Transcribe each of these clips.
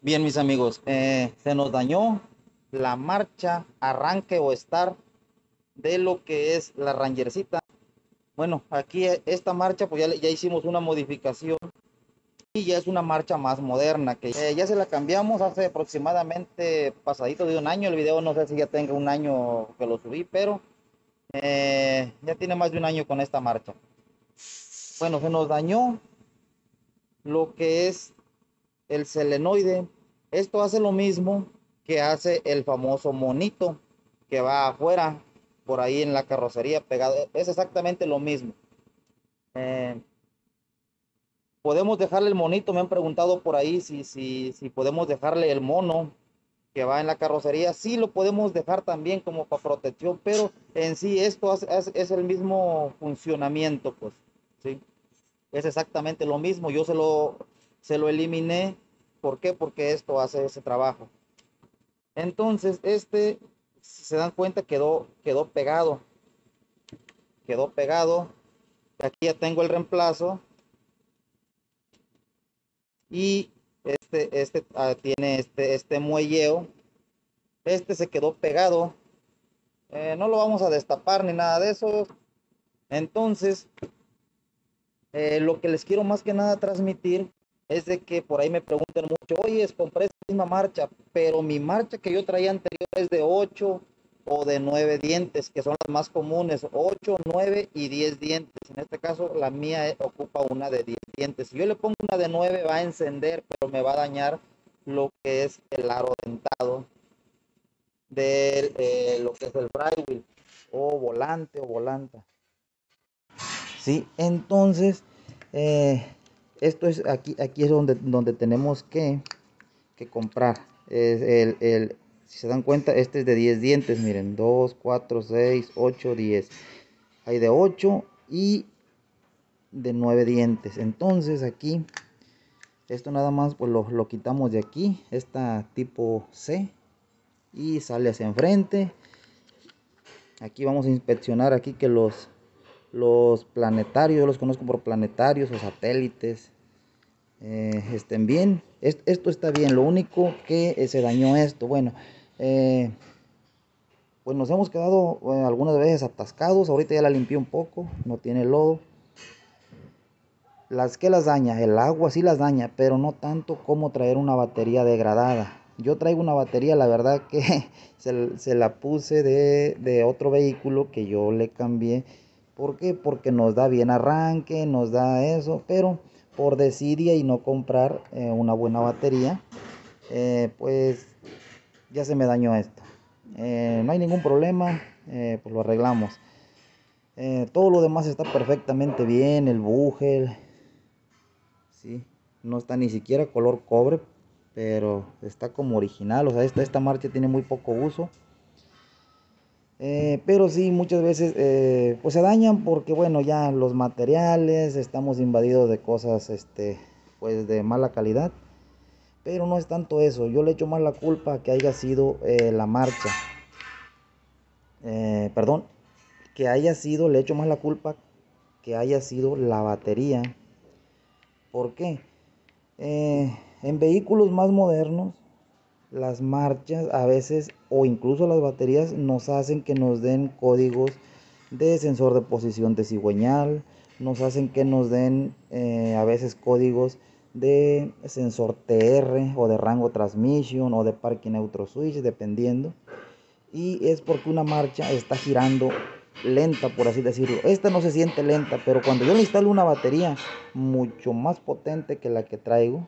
Bien, mis amigos, se nos dañó la marcha, arranque o estar de lo que es la Rangercita. Bueno, aquí esta marcha, pues ya hicimos una modificación y ya es una marcha más moderna, que ya se la cambiamos hace aproximadamente pasadito de un año. El video no sé si ya tenga un año que lo subí, pero ya tiene más de un año con esta marcha. Bueno, se nos dañó lo que es el selenoide. Esto hace lo mismo que hace el famoso monito que va afuera, por ahí en la carrocería pegado. Es exactamente lo mismo. Eh, podemos dejarle el monito, me han preguntado por ahí si podemos dejarle el mono que va en la carrocería. Sí lo podemos dejar también como para protección, pero en sí esto es el mismo funcionamiento, pues, ¿sí? Es exactamente lo mismo. Yo se lo eliminé. ¿Por qué? Porque esto hace ese trabajo. Entonces, si se dan cuenta, quedó pegado. Quedó pegado. Aquí ya tengo el reemplazo. Y tiene este muelleo. Este se quedó pegado. No lo vamos a destapar ni nada de eso. Entonces, lo que les quiero más que nada transmitir es de que por ahí me preguntan mucho, oye, compré esta misma marcha, pero mi marcha que yo traía anterior es de 8 o de 9 dientes, que son las más comunes, 8, 9 y 10 dientes. En este caso, la mía ocupa una de 10 dientes. Si yo le pongo una de 9 va a encender, pero me va a dañar lo que es el aro dentado de lo que es el flywheel o volante o volanta. Sí, entonces, eh, esto es aquí es donde tenemos que comprar. Si se dan cuenta, este es de 10 dientes, miren, 2 4 6 8 10. Hay de 8 y de 9 dientes. Entonces aquí, esto nada más pues lo quitamos de aquí, esta tipo C, y sale hacia enfrente. Aquí vamos a inspeccionar aquí que los planetarios, yo los conozco por planetarios o satélites, estén bien. Esto está bien, lo único que se dañó esto. Bueno, pues nos hemos quedado algunas veces atascados. Ahorita ya la limpié un poco, no tiene lodo. Las que las daña, el agua sí las daña, pero no tanto como traer una batería degradada. Yo traigo una batería, la verdad que se la puse de otro vehículo que yo le cambié. ¿Por qué? Porque nos da bien arranque, nos da eso, pero por desidia y no comprar una buena batería, pues ya se me dañó esto. No hay ningún problema, pues lo arreglamos. Todo lo demás está perfectamente bien, el buje, sí, no está ni siquiera color cobre, pero está como original. O sea, esta marcha tiene muy poco uso. Pero sí, muchas veces pues se dañan porque bueno, ya los materiales, estamos invadidos de cosas pues de mala calidad. Pero no es tanto eso, yo le echo más la culpa que haya sido la marcha. Perdón, que haya sido, le echo más la culpa que haya sido la batería. ¿Por qué? En vehículos más modernos, las marchas a veces o incluso las baterías nos hacen que nos den códigos de sensor de posición de cigüeñal, nos hacen que nos den a veces códigos de sensor TR o de rango transmission o de parking neutro switch, dependiendo. Y es porque una marcha está girando lenta, por así decirlo. Esta no se siente lenta, pero cuando yo le instalo una batería mucho más potente que la que traigo,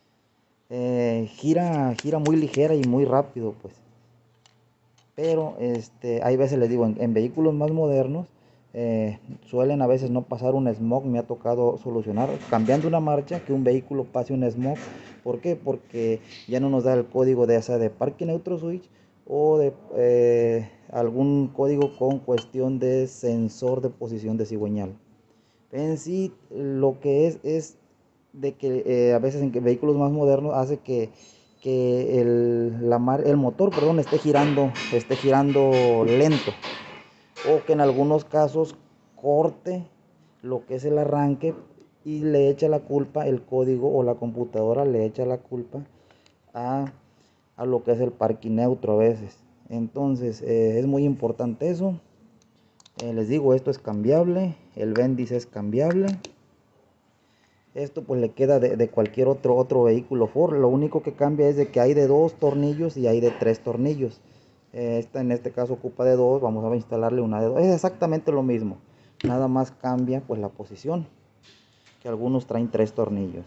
gira muy ligera y muy rápido, pues. Pero hay veces les digo, en vehículos más modernos suelen a veces no pasar un smog. Me ha tocado solucionar cambiando una marcha que un vehículo pase un smog. ¿Por qué? Porque ya no nos da el código de esa de parque neutro switch o de algún código con cuestión de sensor de posición de cigüeñal. En sí, lo que es de que a veces en que vehículos más modernos hace que el motor, perdón, esté girando lento, o que en algunos casos corte lo que es el arranque y le echa la culpa el código, o la computadora le echa la culpa a, a lo que es el parking neutro a veces. Entonces es muy importante eso. Les digo, esto es cambiable, el Bendis es cambiable. Esto pues le queda de cualquier otro vehículo Ford. Lo único que cambia es de que hay de 2 tornillos y hay de 3 tornillos. Esta en este caso ocupa de 2, vamos a instalarle una de 2. Es exactamente lo mismo, nada más cambia pues la posición, que algunos traen 3 tornillos.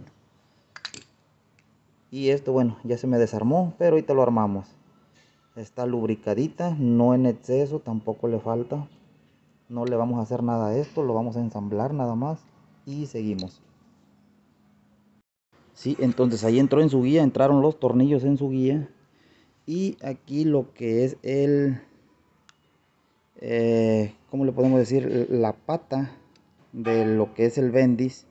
Y esto, bueno, ya se me desarmó, pero ahorita lo armamos. Está lubricadita, no en exceso, tampoco le falta. No le vamos a hacer nada a esto, lo vamos a ensamblar nada más y seguimos. Sí, entonces ahí entró en su guía, entraron los tornillos en su guía. Y aquí lo que es ¿cómo le podemos decir? La pata de lo que es el Bendis.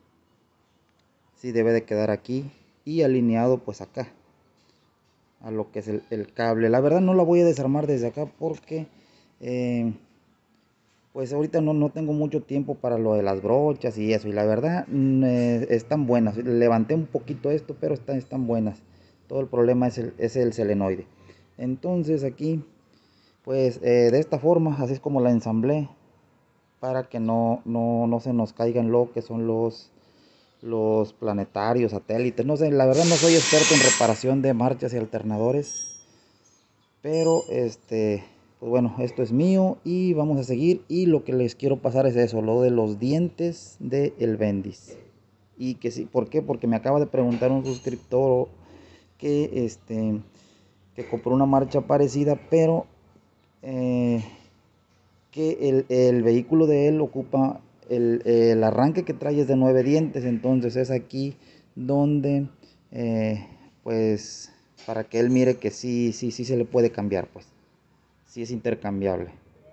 Sí debe de quedar aquí y alineado pues acá a lo que es el cable. La verdad no la voy a desarmar desde acá porque pues ahorita no tengo mucho tiempo para lo de las brochas y eso. Y la verdad están buenas. Levanté un poquito esto, pero están buenas. Todo el problema es el solenoide. Entonces aquí pues de esta forma, así es como la ensamblé, para que no se nos caigan lo que son los planetarios, satélites. No sé, la verdad no soy experto en reparación de marchas y alternadores, pero pues bueno, esto es mío y vamos a seguir. Y lo que les quiero pasar es eso, lo de los dientes del Bendis. Y que sí, ¿por qué? Porque me acaba de preguntar un suscriptor que que compró una marcha parecida, pero eh, que el vehículo de él ocupa el arranque que trae es de 9 dientes. Entonces es aquí donde pues para que él mire que sí se le puede cambiar, pues sí es intercambiable.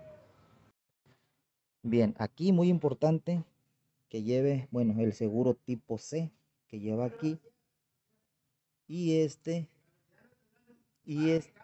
Bien, aquí muy importante que lleve, bueno, el seguro tipo C que lleva aquí, y y este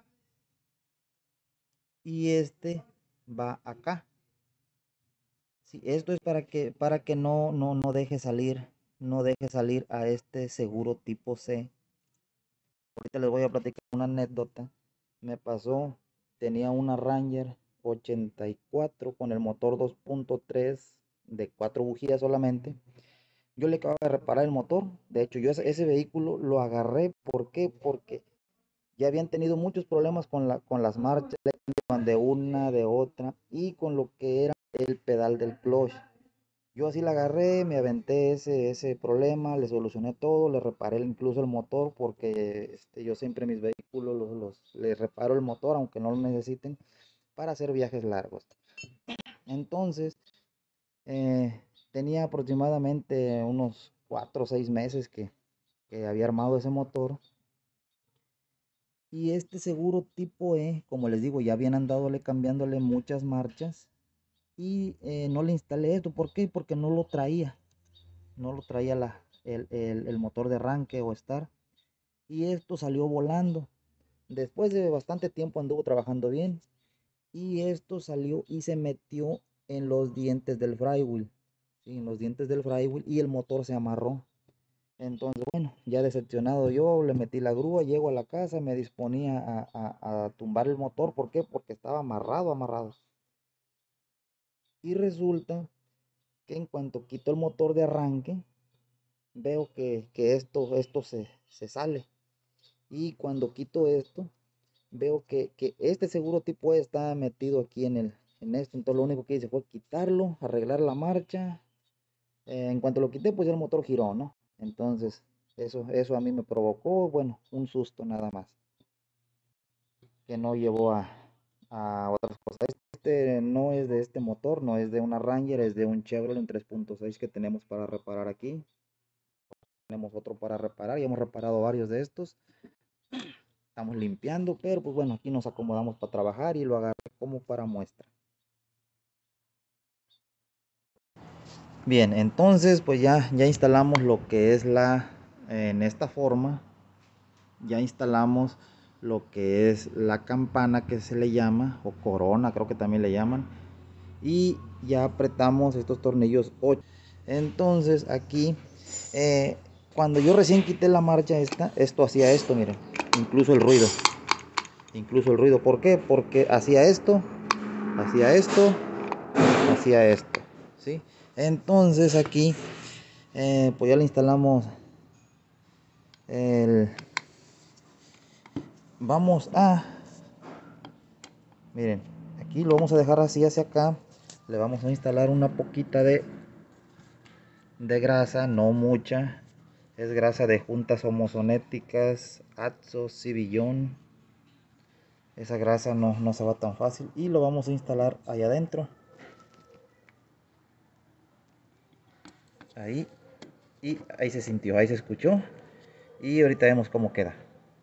y este va acá. Sí, esto es para que no deje salir, no deje salir a este seguro tipo C. Ahorita les voy a platicar una anécdota. Me pasó, tenía una Ranger 84 con el motor 2.3 de 4 bujías solamente. Yo le acababa de reparar el motor. De hecho, yo ese vehículo lo agarré. ¿Por qué? Porque ya habían tenido muchos problemas con las marchas, le cambiaban de una, de otra, y con lo que era el pedal del clutch. Yo así la agarré, me aventé ese problema, le solucioné todo, le reparé incluso el motor, porque yo siempre mis vehículos les reparo el motor, aunque no lo necesiten, para hacer viajes largos. Entonces, tenía aproximadamente unos 4 o 6 meses que había armado ese motor. Y este seguro tipo E, como les digo, ya habían andándole cambiándole muchas marchas. Y no le instalé esto. ¿Por qué? Porque no lo traía el motor de arranque o estar, y esto salió volando. Después de bastante tiempo anduvo trabajando bien, y esto salió y se metió en los dientes del flywheel, ¿sí? En los dientes del flywheel, y el motor se amarró. Entonces, bueno, ya decepcionado yo, le metí la grúa, llego a la casa, me disponía a tumbar el motor. ¿Por qué? Porque estaba amarrado. Y resulta que en cuanto quito el motor de arranque, veo que esto se sale. Y cuando quito esto, veo que este seguro tipo E está metido aquí en esto. Entonces lo único que hice fue quitarlo, arreglar la marcha. En cuanto lo quité, pues el motor giró, ¿no? Entonces eso a mí me provocó, bueno, un susto nada más, que no llevó a otras cosas. Este no es de este motor, no es de una Ranger, es de un Chevrolet 3.6 que tenemos para reparar aquí. Tenemos otro para reparar, y hemos reparado varios de estos. Estamos limpiando, pero pues bueno, aquí nos acomodamos para trabajar y lo agarré como para muestra. Bien, entonces pues ya instalamos lo que es en esta forma, ya instalamos lo que es la campana, que se le llama, o corona creo que también le llaman, y ya apretamos estos tornillos 8. Entonces aquí cuando yo recién quité la marcha esto hacía esto, miren, incluso el ruido. ¿Por qué? Porque hacía esto, hacía esto, hacía esto, ¿sí? Entonces aquí, pues ya le instalamos el... Vamos a... Miren, aquí lo vamos a dejar así hacia acá. Le vamos a instalar una poquita de grasa, no mucha. Es grasa de juntas homozonéticas, Atzo, Cibillón. Esa grasa no se va tan fácil. Y lo vamos a instalar allá adentro. Ahí. Y ahí se sintió, ahí se escuchó. Y ahorita vemos cómo queda.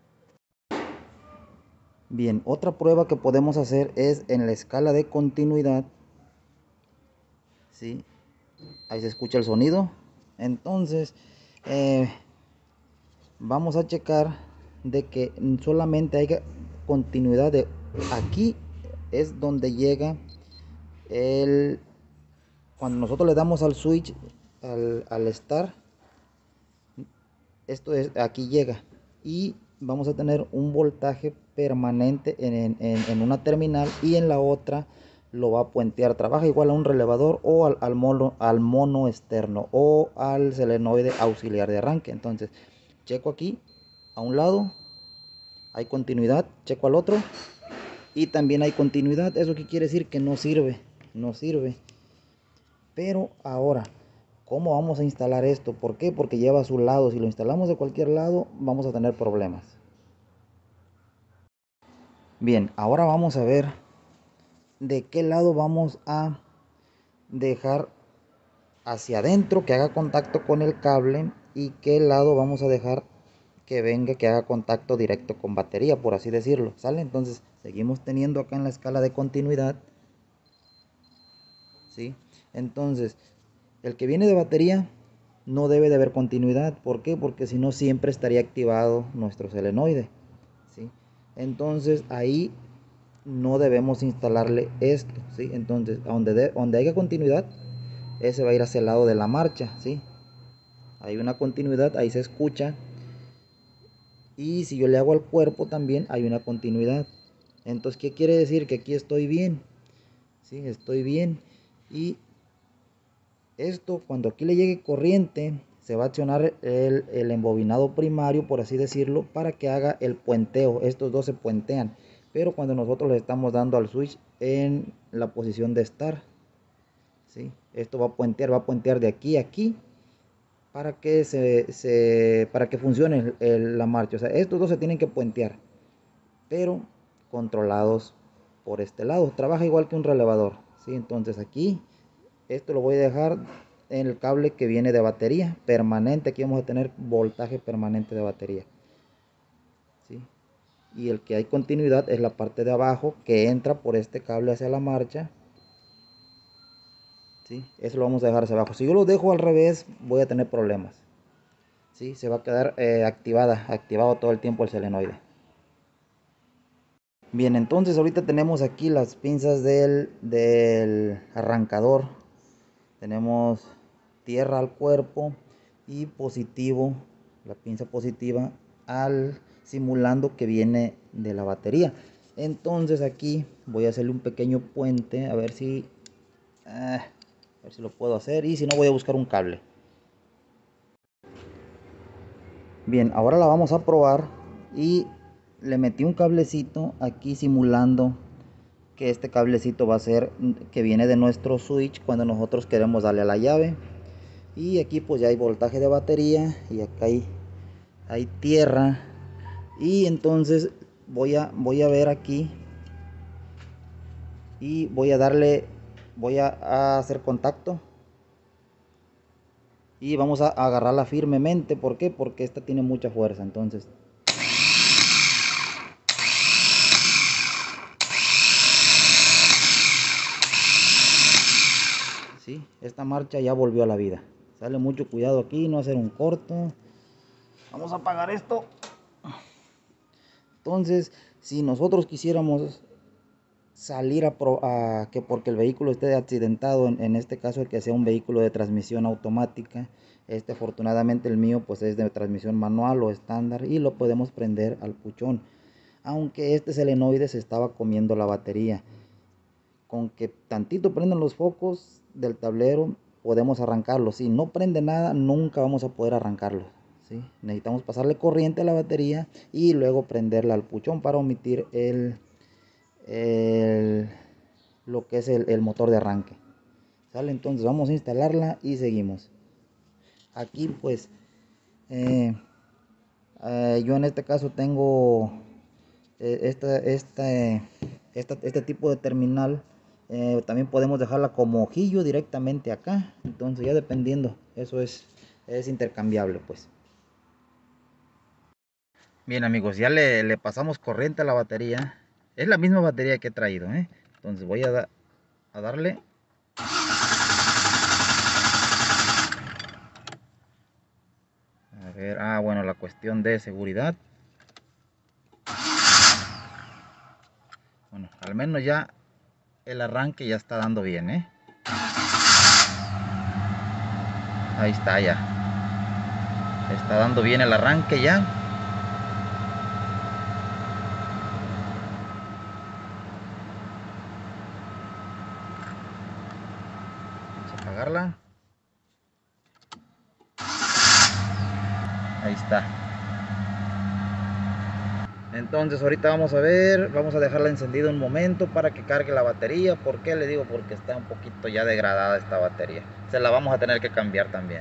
Bien, otra prueba que podemos hacer es en la escala de continuidad. ¿Sí? Ahí se escucha el sonido. Entonces, vamos a checar de que solamente haya continuidad de aquí es donde llega el cuando nosotros le damos al switch al start, esto es aquí llega y vamos a tener un voltaje permanente en una terminal y en la otra lo va a puentear, trabaja igual a un relevador o al mono externo o al solenoide auxiliar de arranque. Entonces checo aquí a un lado, hay continuidad, checo al otro y también hay continuidad. Eso que quiere decir que no sirve. Pero ahora, ¿cómo vamos a instalar esto? ¿Por qué? Porque lleva a su lado. Si lo instalamos de cualquier lado, vamos a tener problemas. Bien, ahora vamos a ver de qué lado vamos a dejar hacia adentro que haga contacto con el cable y qué lado vamos a dejar que venga, que haga contacto directo con batería, por así decirlo. ¿Sale? Entonces, seguimos teniendo acá en la escala de continuidad. ¿Sí? Entonces, el que viene de batería no debe de haber continuidad. ¿Por qué? Porque si no siempre estaría activado nuestro solenoide. ¿Sí? Entonces ahí no debemos instalarle esto. ¿Sí? Entonces donde haya continuidad, ese va a ir hacia el lado de la marcha. ¿Sí? Hay una continuidad, ahí se escucha. Y si yo le hago al cuerpo también hay una continuidad. Entonces, ¿qué quiere decir? Que aquí estoy bien. ¿Sí? Estoy bien. Y esto, cuando aquí le llegue corriente, se va a accionar el embobinado primario, por así decirlo, para que haga el puenteo. Estos dos se puentean. Pero cuando nosotros le estamos dando al switch en la posición de estar, ¿sí? Esto va a puentear de aquí a aquí para que para que funcione la marcha. O sea, estos dos se tienen que puentear, pero controlados por este lado. Trabaja igual que un relevador, ¿sí? Entonces aquí esto lo voy a dejar en el cable que viene de batería permanente. Aquí vamos a tener voltaje permanente de batería, ¿sí? Y el que hay continuidad es la parte de abajo que entra por este cable hacia la marcha, ¿sí? Eso lo vamos a dejar hacia abajo. Si yo lo dejo al revés voy a tener problemas, ¿sí? Se va a quedar activado todo el tiempo el solenoide. Bien, entonces ahorita tenemos aquí las pinzas del arrancador. Tenemos tierra al cuerpo y positivo, la pinza positiva al simulando que viene de la batería. Entonces aquí voy a hacerle un pequeño puente a ver si lo puedo hacer, y si no voy a buscar un cable. Bien, ahora la vamos a probar y le metí un cablecito aquí simulando que este cablecito va a ser que viene de nuestro switch cuando nosotros queremos darle a la llave. Y aquí pues ya hay voltaje de batería y acá hay tierra. Y entonces voy a ver aquí y voy a hacer contacto y vamos a agarrarla firmemente. ¿Por qué? Porque esta tiene mucha fuerza. Entonces ¿sí? Esta marcha ya volvió a la vida. Sale mucho cuidado aquí, no hacer un corto. Vamos a apagar esto. Entonces, si nosotros quisiéramos salir a que porque el vehículo esté accidentado, en este caso que sea un vehículo de transmisión automática. Afortunadamente el mío pues es de transmisión manual o estándar y lo podemos prender al puchón. Aunque este solenoide se estaba comiendo la batería. Con que tantito prendan los focos del tablero podemos arrancarlo. Si no prende nada, nunca vamos a poder arrancarlo, ¿sí? Necesitamos pasarle corriente a la batería y luego prenderla al puchón para omitir el lo que es el motor de arranque. ¿Sale? Entonces vamos a instalarla y seguimos. Aquí pues yo en este caso tengo este tipo de terminal. También podemos dejarla como ojillo directamente acá. Entonces ya dependiendo, eso es intercambiable pues. Bien amigos, ya le pasamos corriente a la batería. Es la misma batería que he traído, ¿eh? Entonces voy a darle. A ver, bueno, la cuestión de seguridad. Bueno, al menos ya el arranque ya está dando bien, ¿eh? Ahí está ya. Está dando bien el arranque ya. Vamos a apagarla. Ahí está. Entonces ahorita vamos a ver, vamos a dejarla encendida un momento para que cargue la batería. ¿Por qué le digo? Porque está un poquito ya degradada esta batería. Se la vamos a tener que cambiar también.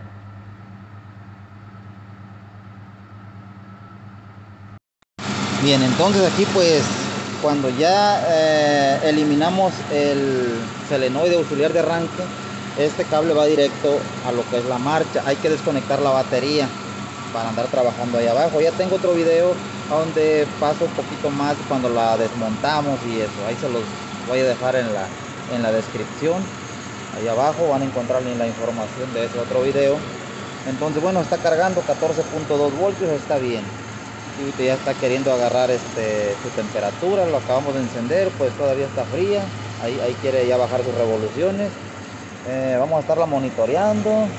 Bien, entonces aquí pues cuando ya eliminamos el solenoide auxiliar de arranque, este cable va directo a lo que es la marcha. Hay que desconectar la batería para andar trabajando ahí abajo. Ya tengo otro video donde paso un poquito más cuando la desmontamos y eso. Ahí se los voy a dejar en la descripción. Ahí abajo van a encontrar la información de ese otro video. Entonces bueno, está cargando 14.2 voltios, está bien. Y ya está queriendo agarrar su temperatura. Lo acabamos de encender, pues todavía está fría. Ahí quiere ya bajar sus revoluciones. Vamos a estarla monitoreando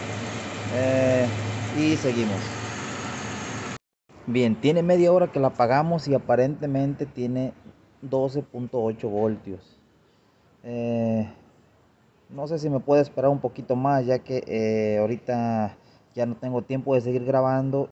y seguimos. Bien, tiene media hora que la apagamos y aparentemente tiene 12.8 voltios. No sé si me puede esperar un poquito más, ya que ahorita ya no tengo tiempo de seguir grabando